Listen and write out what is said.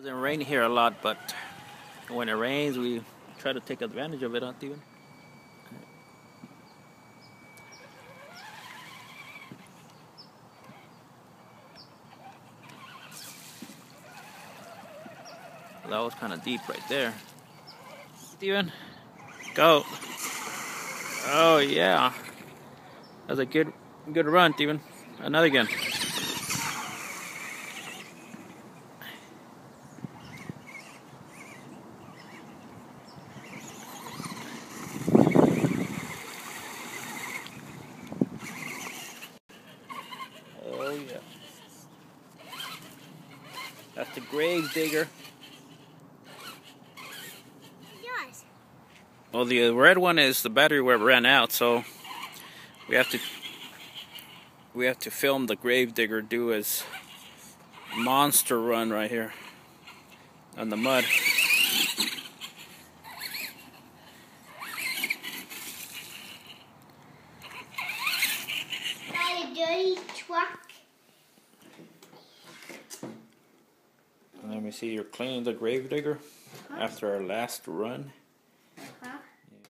Doesn't rain here a lot, but when it rains, we try to take advantage of it, huh, Steven? That was kind of deep right there. Steven, go. Oh yeah, that's a good run, Steven. Another again. Oh yeah. That's the grave digger. Yes. Well, the red one is the battery ran out, so we have to film the grave digger do his monster run right here on the mud. Got a dirty truck. Let me see, you're cleaning the grave digger after our last run.